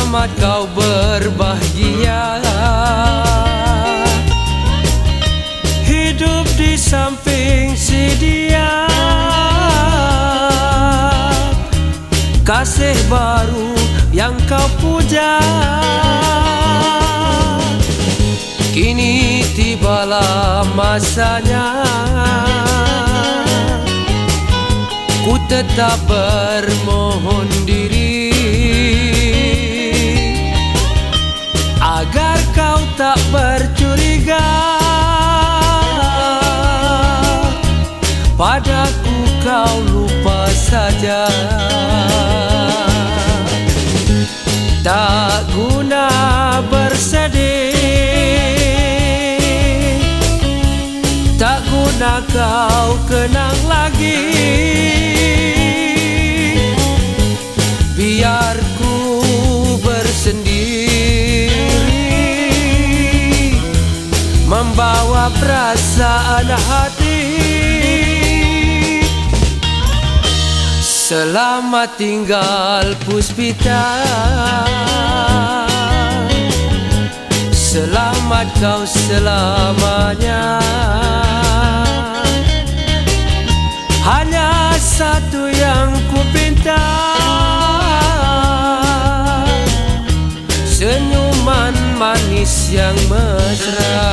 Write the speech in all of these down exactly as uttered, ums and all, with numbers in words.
Selamat kau berbahagia, hidup di samping si dia. Kasih baru yang kau puja, kini tibalah masanya. Ku tetap bermohon diri agar kau tak bercuriga. Padaku kau lupa saja. Tak guna bersedih, tak guna kau kenang lagi. Biar ku bersendiri, membawa perasaan hati. Selamat tinggal Puspita, selamat kau selamanya. Hanya satu yang ku pinta, senyuman manis yang mesra.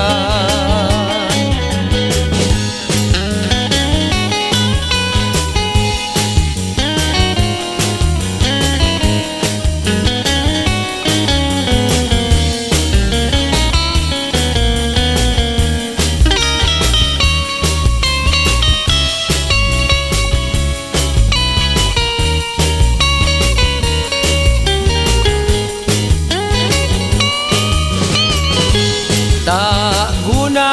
Tak guna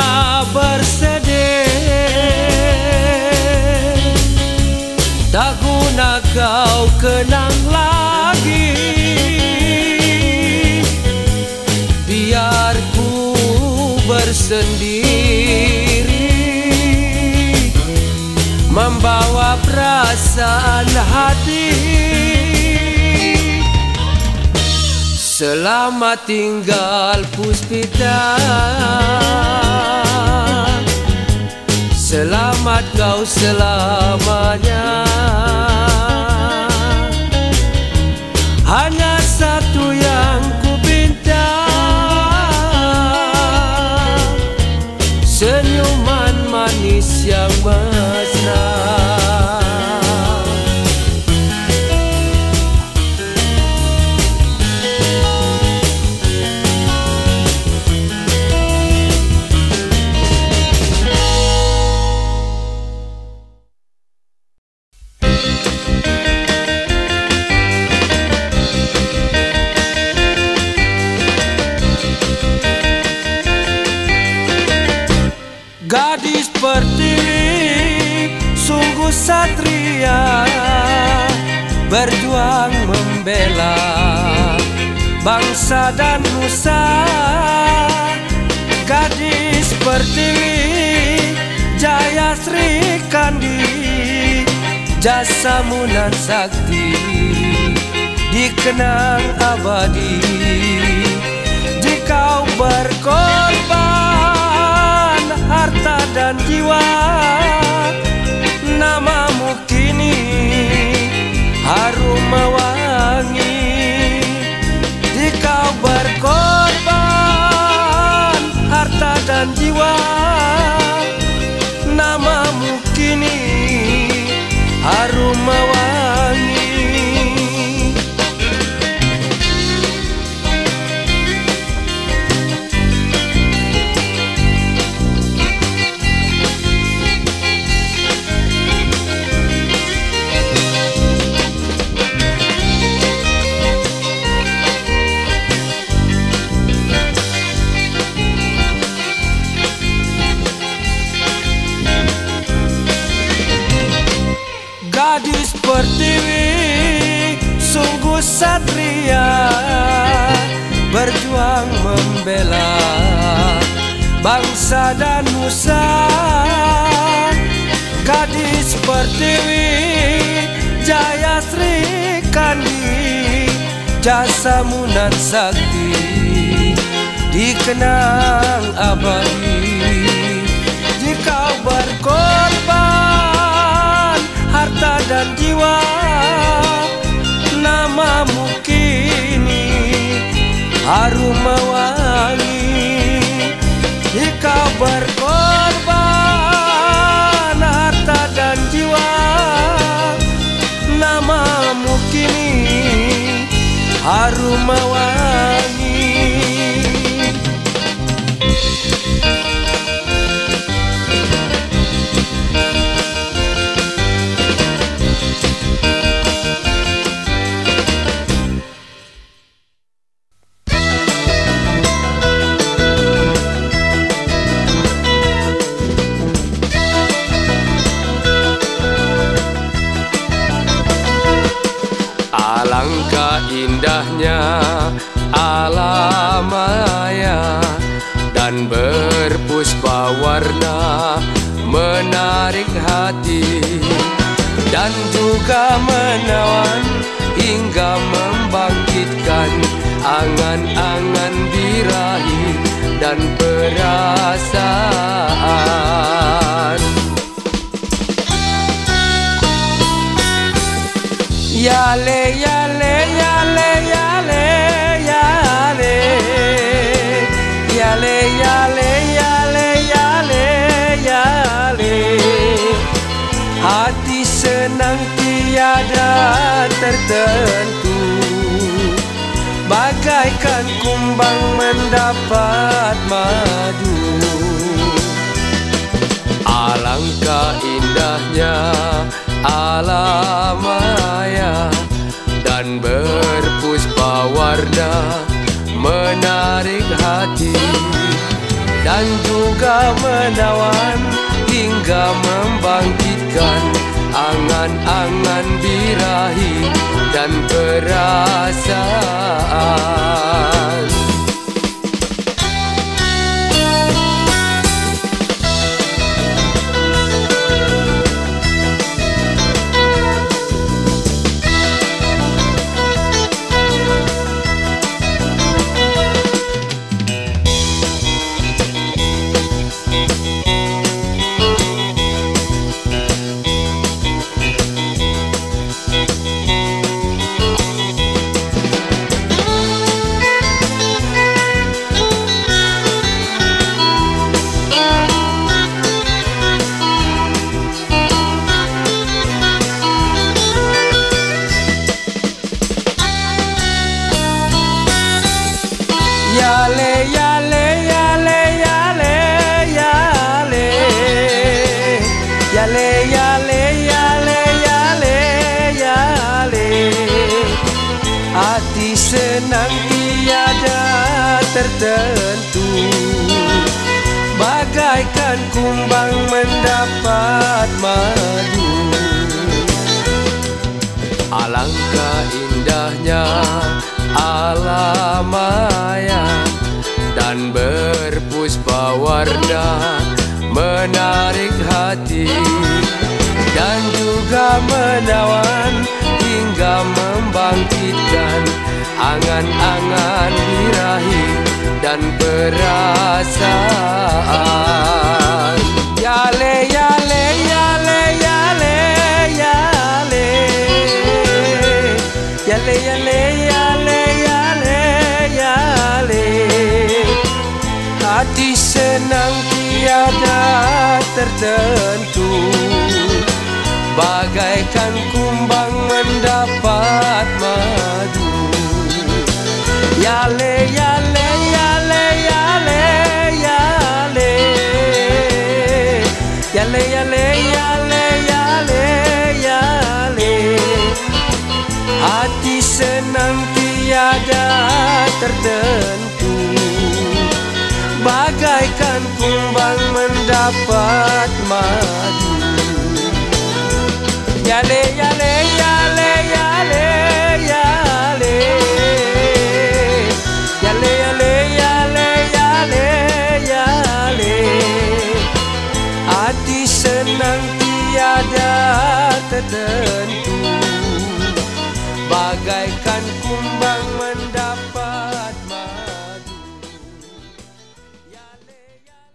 bersedih, tak guna kau kenang lagi. Biar ku bersendiri, membawa perasaan hati. Selamat tinggal Puspita, selamat kau selamanya. Hanya satu yang ku pinta, senyuman manis yang mesra. Gadis pertiwi sungguh satria, berjuang membela bangsa dan nusa. Gadis pertiwi Jaya Sri Kandi, jasamu nan sakti dikenang abadi. Jika kau berkorban harta dan jiwa, namamu kini harum mewangi. Jika kau berkorban harta dan jiwa, namamu kini harum mewangi. Gadis pertiwi sungguh satria, berjuang membela bangsa dan nusa. Gadis pertiwi Jaya Sri Kandi, jasamu nan sakti dikenang abadi. Jika berkorban harta dan jiwa, namamu kini harum mewangi. Jika berkorban harta dan jiwa, namamu kini harum mewangi. Alangkah indahnya alam maya dan berpuspa warna menarik hati, dan juga menawan hingga membangkitkan angan-angan birahi dan perasaan. Yale yale yale yale yale yale yale yale yale yale, hati senang tiada tertentu, bagaikan kumbang mendapat madu. Alangkah indahnya alam maya dan berpuspa warna menarik hati, dan juga menawan hingga membangkitkan angan-angan birahi dan perasaan. Yale yale yale yale yale yale yale yale yale yale, hati senang tiada tertentu, bagaikan kumbang mendapat madu. Alangkah indahnya alam maya dan berpuspa warna menarik hati, dan juga menawan hingga membangkitkan angan-angan birahi dan perasaan. Yale yale yale yale yale yale yale yale yale yale, hati senang tiada tertentu, bagaikan kumbang mendapat madu. Yale yale yale yale yale yale yale yale yale yale, hati senang tiada tertentu, bagaikan kumbang mendapat madu. Yale yale yale yale yale yale yale yale yale yale, hati senang tiada tertentu, bagaikan kumbang mendapat madu. Yale, yale.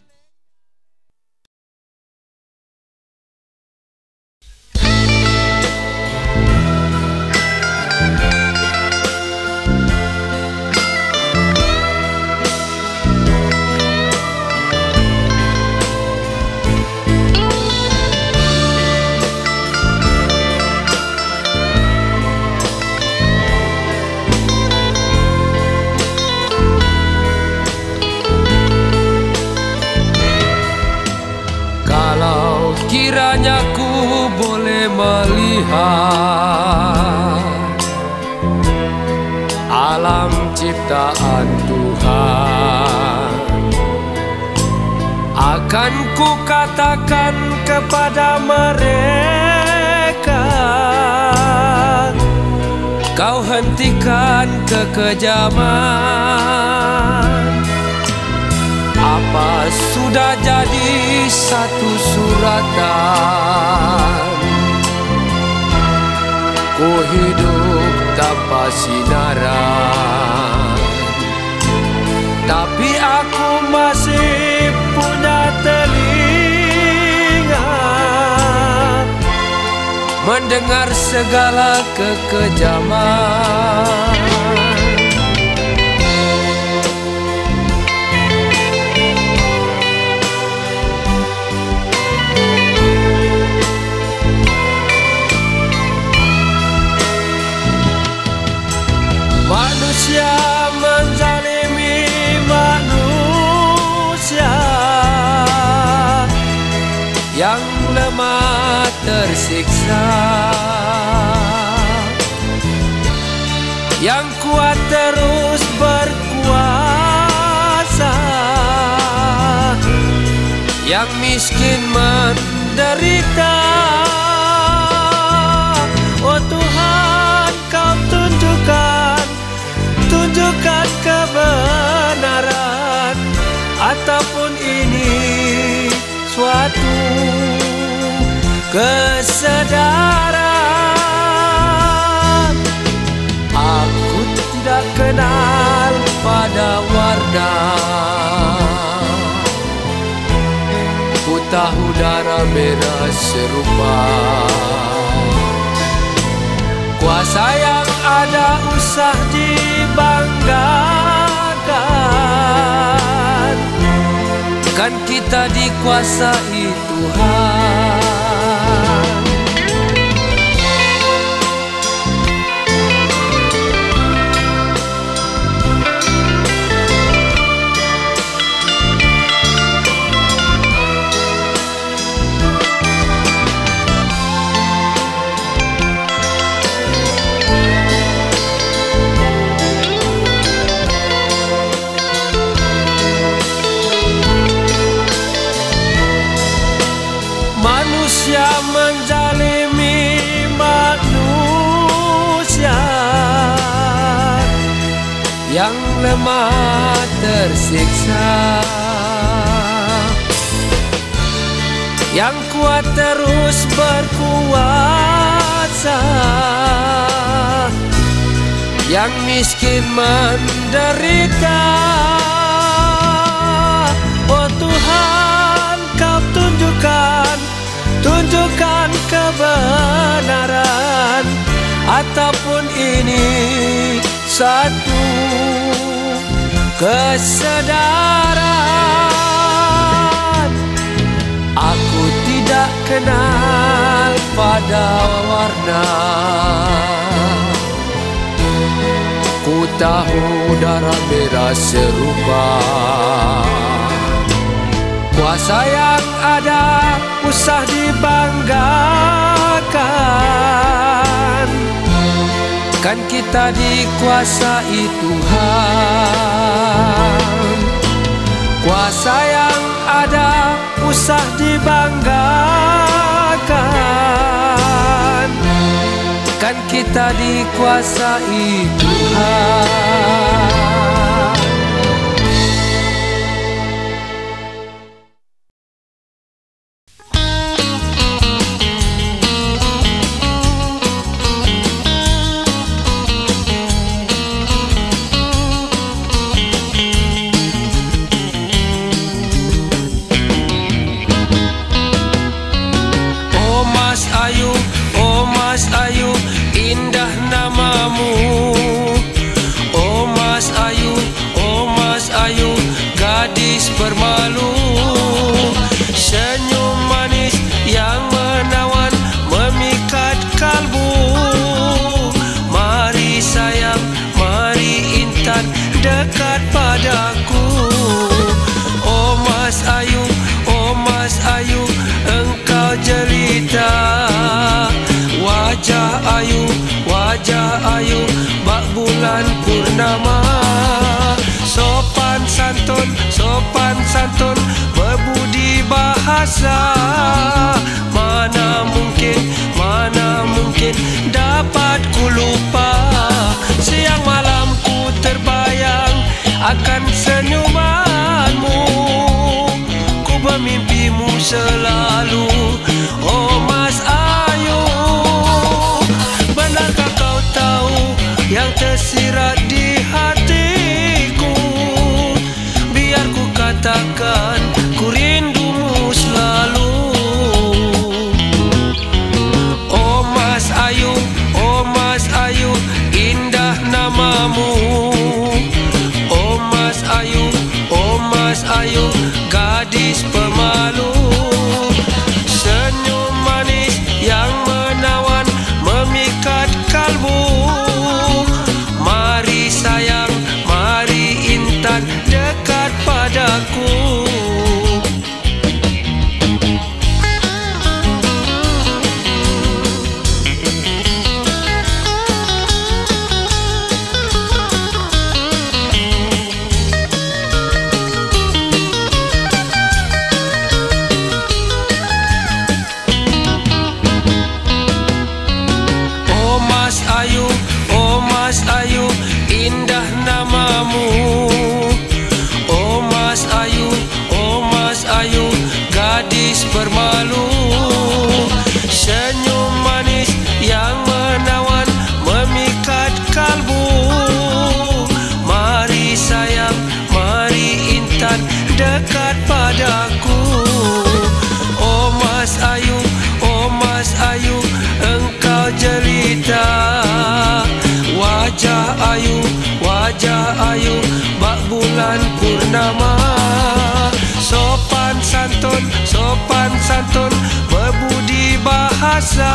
Kiranya ku boleh melihat alam ciptaan Tuhan, akan ku katakan kepada mereka, kau hentikan kekejaman. Apa sudah jadi satu suratan, ku hidup tanpa sinaran, tapi aku masih punya telinga mendengar segala kekejaman. Manusia menzalimi manusia, yang lemah tersiksa, yang kuat terus berkuasa, yang miskin menderita. Oh Tuhan, kau tunjukkan tunjukkan kebenaran, ataupun ini suatu kesadaran. Aku tidak kenal pada warna, ku tahu darah merah serupa. Kuasa yang ada usah dibanggakan, kan kita dikuasai Tuhan. Manusia menzalimi manusia, yang lemah tersiksa, yang kuat terus berkuasa, yang miskin menderita. Oh Tuhan, kau tunjukkan tunjukkan kebenaran, ataupun ini satu kesadaran. Aku tidak kenal pada warna, ku tahu darah merah serupa. Kuasa yang ada usah dibanggakan, kan kita dikuasai Tuhan. Kuasa yang ada usah dibanggakan, kan kita dikuasai Tuhan. indah namamu. Oh Mas Ayu, oh Mas Ayu, gadis bermalu. Senyum manis yang menawan memikat kalbu. Mari sayang, mari intan, dekat padaku. Oh Mas Ayu, oh Mas Ayu, engkau jelita. Wajah ayu, wajah ayu, bak bulan purnama. Sopan santun, sopan santun, berbudi bahasa. Mana mungkin, mana mungkin dapat ku lupa. Siang malam ku terbayang akan senyumanmu. Ku bermimpimu selalu, oh Mas Ayu. Benarkah kau tahu yang tersirat di hatiku? Biar ku katakan, ku rindumu selalu. Oh Mas Ayu, oh Mas Ayu, indah namamu. Oh Mas Ayu, oh Mas Ayu, gadis pemalu. Senyum manis yang menawan memikat kalbu. Mari sayang, mari intan, dekat padaku. Oh Mas Ayu, oh Mas Ayu, indah namamu. Oh Mas Ayu, oh Mas Ayu, gadis bermalu. Senyum manis yang menawan memikat kalbu. Mari sayang, mari intan, dekat padaku. Oh Mas Ayu, oh Mas Ayu, engkau jelita. Wajah ayu, wajah ayu, bak bulan purnama. Sopan santun, sopan santun, berbudi bahasa.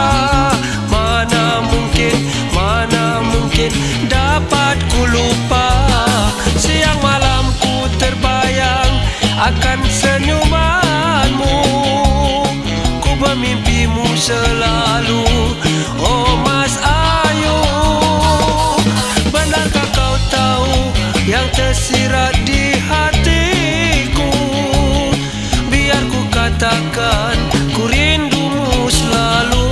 Mana mungkin, mana mungkin dapat ku lupa. Siang malam ku terbayang akan senyumanmu. Ku bermimpimu selalu, oh Mas Ayu. Benarkah kau tahu yang tersirat di hatiku? Biar ku katakan, ku rindumu selalu.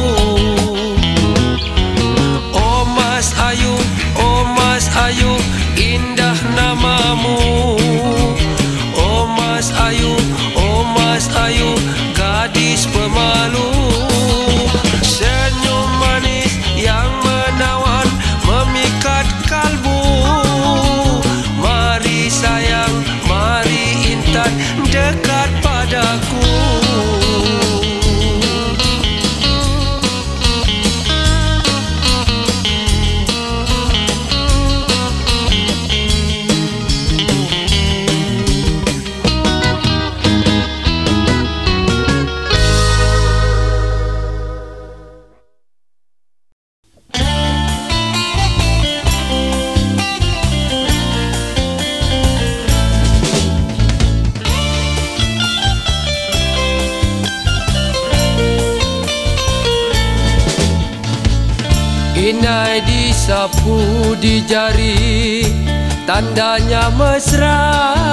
Oh Mas Ayu, oh Mas Ayu, indah namamu. Oh Mas Ayu, oh Mas Ayu, gadis pemalu. Senyum manis yang menawan memikat kalbu. Mari sayang, mari intan, dekat padaku. Inai disapu di jari, tandanya mesra,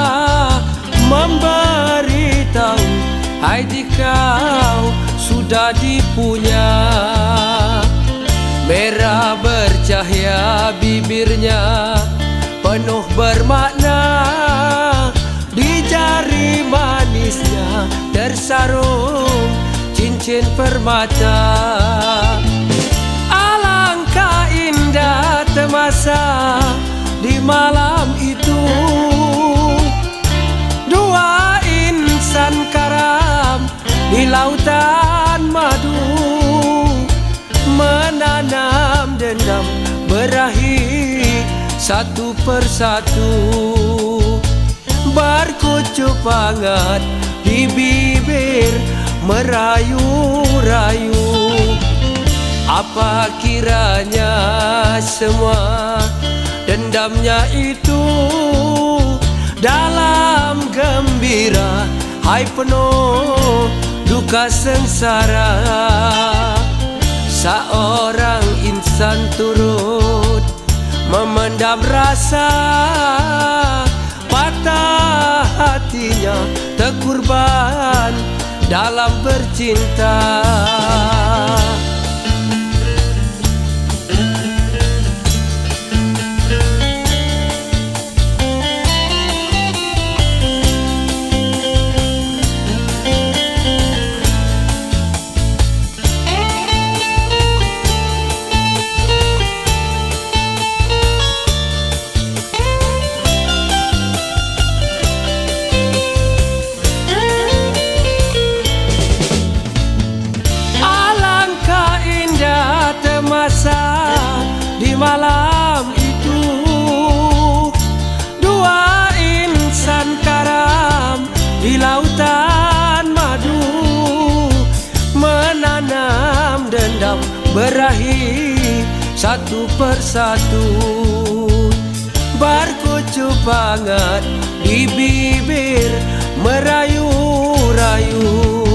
memberitahu hai dikau sudah dipunya. Merah bercahaya bibirnya, penuh bermakna. Di jari manisnya tersarung cincin permata. Alangkah indah temasa di malam itu, dua insan karam di lautan madu. Menang menanam dendam berakhir satu persatu, berkucup hangat di bibir merayu-rayu. Apa kiranya semua dendamnya itu dalam gembira, hai penuh duka sengsara. Seorang insan turut memendam rasa, patah hatinya terkorban dalam bercinta. Di malam itu dua insan karam di lautan madu, menanam dendam berakhir satu persatu, berkucup hangat di bibir merayu-rayu.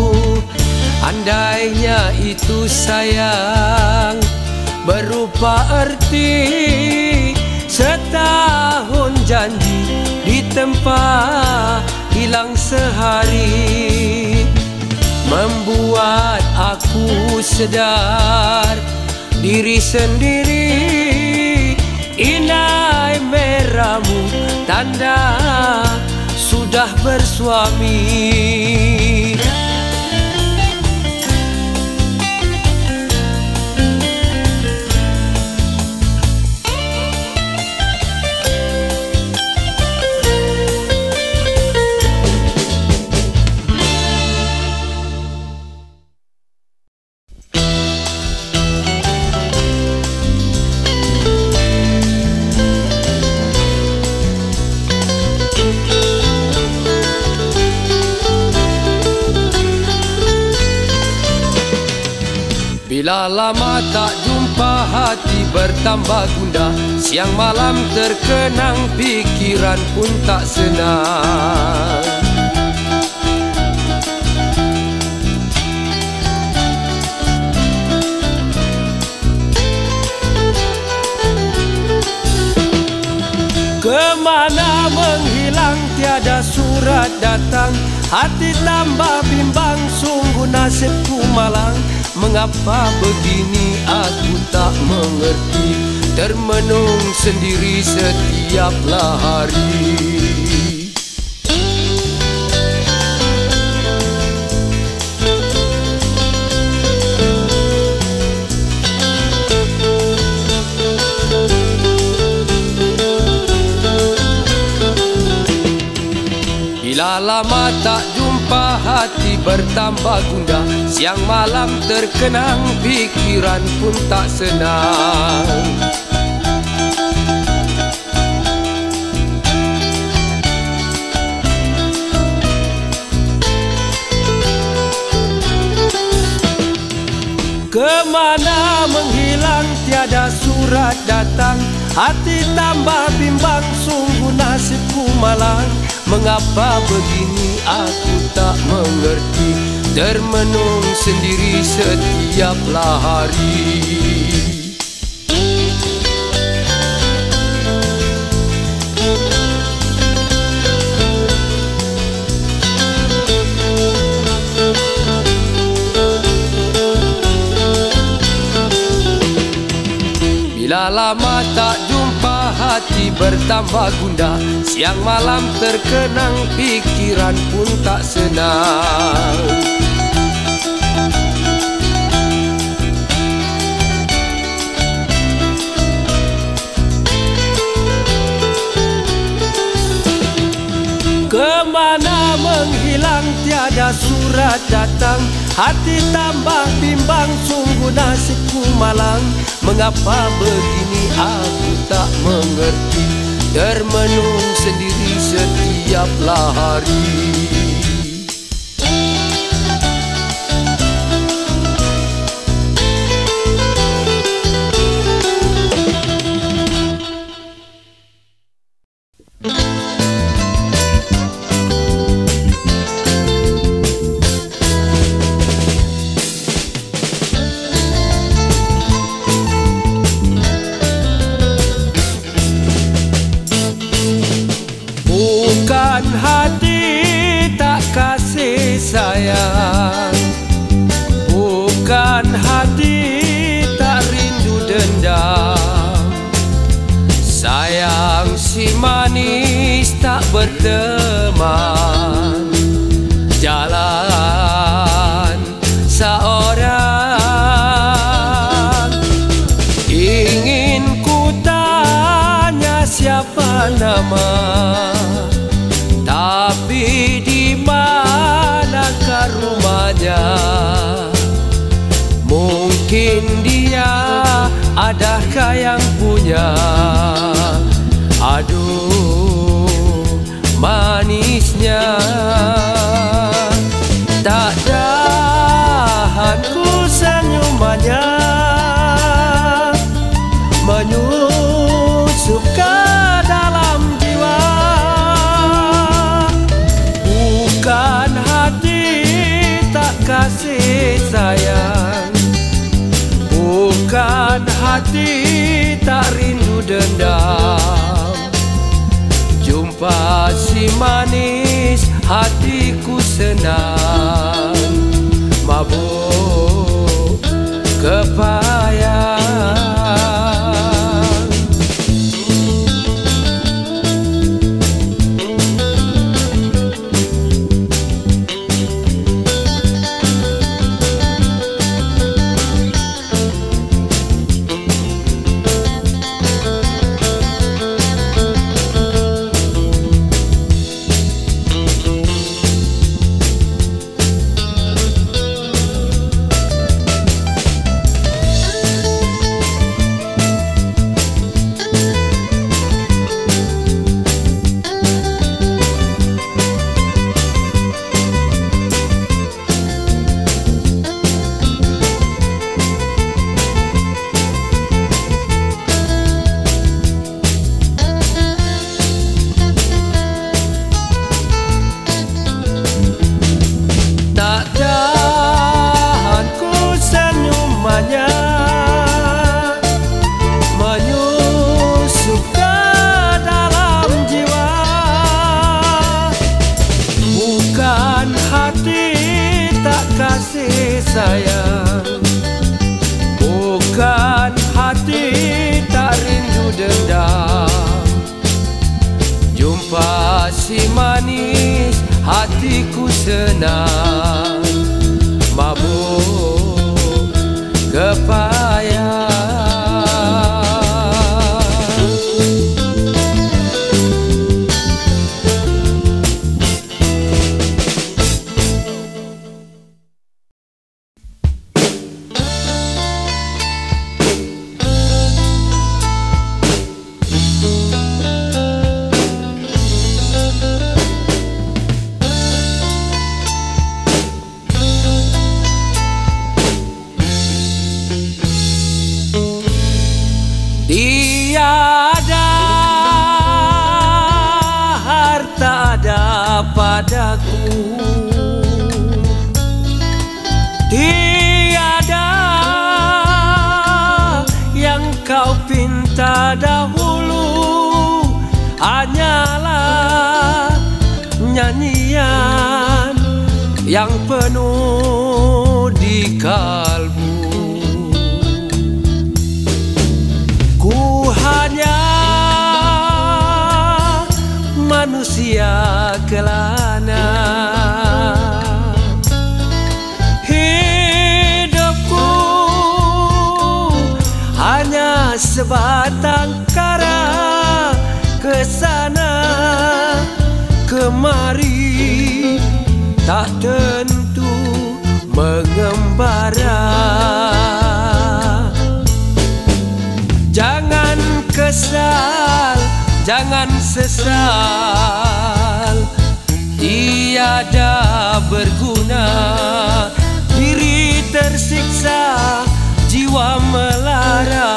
Andainya itu sayang berupa erti setahun janji ditempa hilang sehari, membuat aku sedar diri sendiri. Inai merahmu tanda sudah bersuami. Bila lama tak jumpa hati bertambah gundah, siang malam terkenang pikiran pun tak senang. Kemana menghilang tiada surat datang, hati tambah bimbang sungguh nasibku malang. Mengapa begini aku tak mengerti, termenung sendiri setiaplah hari. Bila lama tak jumpa hati bertambah gundah, siang malam terkenang pikiran pun tak senang. Kemana menghilang tiada surat datang, hati tambah bimbang sungguh nasibku malang. Mengapa begini aku tak mengerti, termenung sendiri setiaplah hari. Bila lama tak jumpa hati bertambah gundah, siang malam terkenang pikiran pun tak senang. Kemana menghilang tiada Bila surat datang, hati tambah bimbang, sungguh nasibku malang. Mengapa begini aku tak mengerti, termenung sendiri setiaplah hari. Bukan hati tak kasih sayang, bukan hati tak rindu dendam. Sayang si manis tak berteman, jalan seorang. Ingin ku tanya siapa nama, tapi di manakah rumahnya? Mungkin dia adakah yang punya? Aduh manisnya, tak tahan ku senyumannya, menyusup ke dalam jiwa. Bukan hati tak kasih sayang, bukan hati tak rindu dendam. Jumpa si manis hatiku senang, mabuk kepayang. Menyusup ke dalam jiwa. Bukan hati tak kasih sayang, bukan hati tak rindu dendam. Jumpa si manis hatiku senang, mabuk kepayang. Tiada harta ada padaku, tiada yang kau pinta dahulu, hanyalah nyanyian yang penuh di kalbu. Ku hanya manusia kelana, hidupku hanya sebatang kara, kesana kemari tak tentu mengembara. Jangan kesal, jangan sesal, tiada berguna. Diri tersiksa, jiwa melara,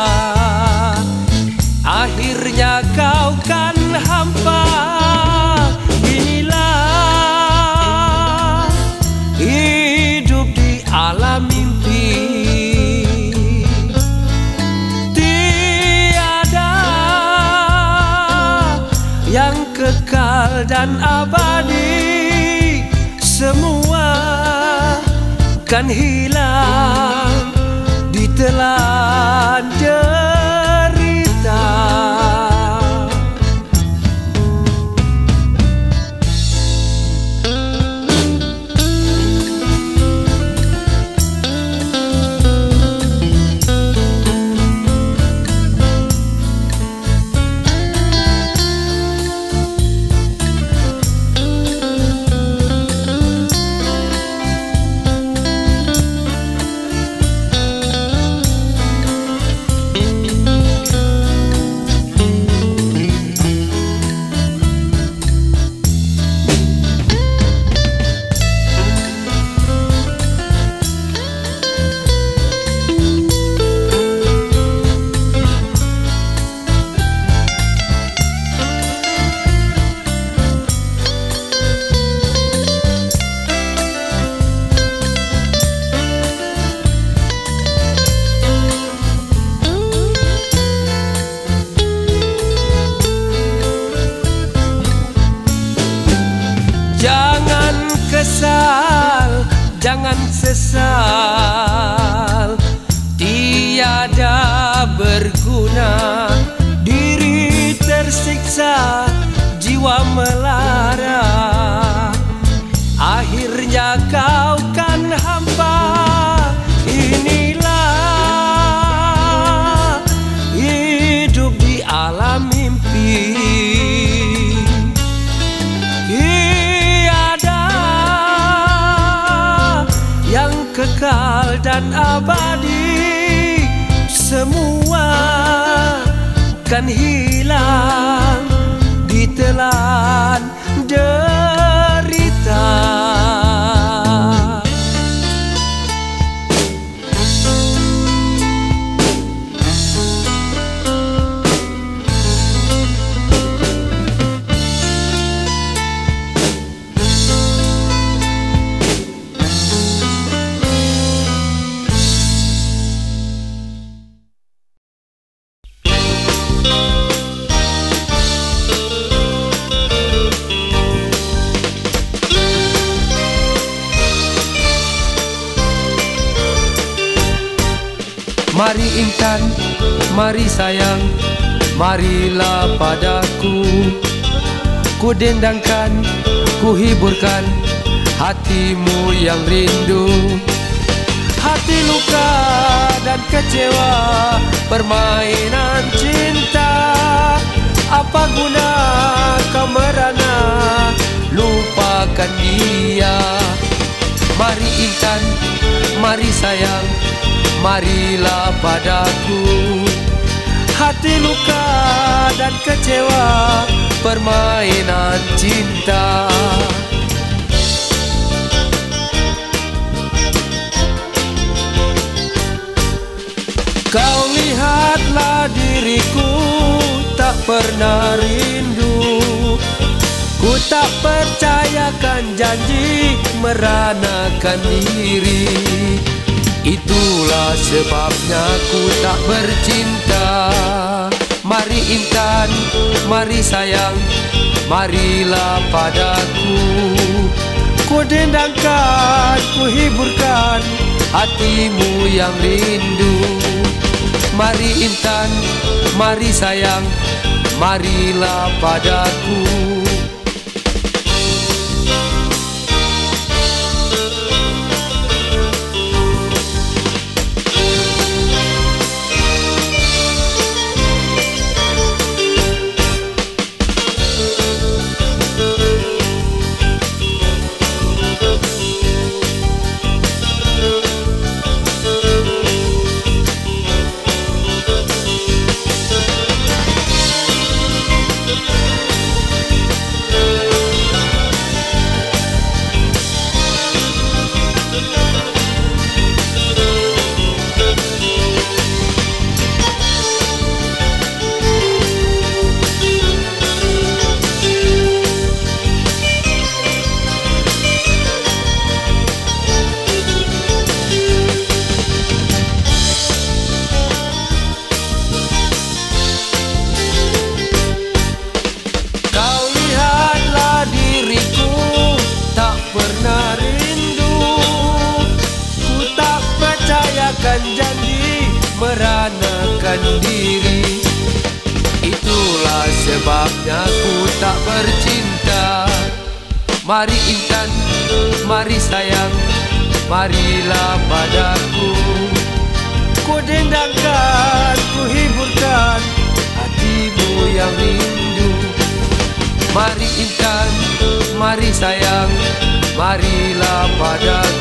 akhirnya kau kan hampa. Inilah hidup di alam mimpi, tiada yang kekal dan abadi. Semua kan hilang ditelan derita. Jangan kesal, jangan sesal, tiada berguna. Diri tersiksa, jiwa melara, akhirnya kau kan hampa. Inilah hidup di alam mimpi, kekal dan abadi. Semua kan hilang ditelan derita. Mari intan, mari sayang, marilah padaku. Ku dendangkan, ku hiburkan hatimu yang rindu. Hati luka dan kecewa, permainan cinta. Apa guna kau merana, lupakan dia. Mari intan, mari sayang, marilah padaku. Hati luka dan kecewa, permainan cinta. Kau lihatlah diriku, tak pernah rindu. Ku tak percayakan janji, meranakan diri. Itulah sebabnya ku tak bercinta. Mari intan, mari sayang, marilah padaku. Ku dendangkan, ku hiburkan hatimu yang rindu. Mari intan, mari sayang, marilah padaku. Lupakan janji, meranakan diri. Itulah sebabnya ku tak bercinta. Mari intan, mari sayang, marilah padaku. Ku dendangkan, ku hiburkan hatimu yang rindu. Mari intan, mari sayang, marilah padaku.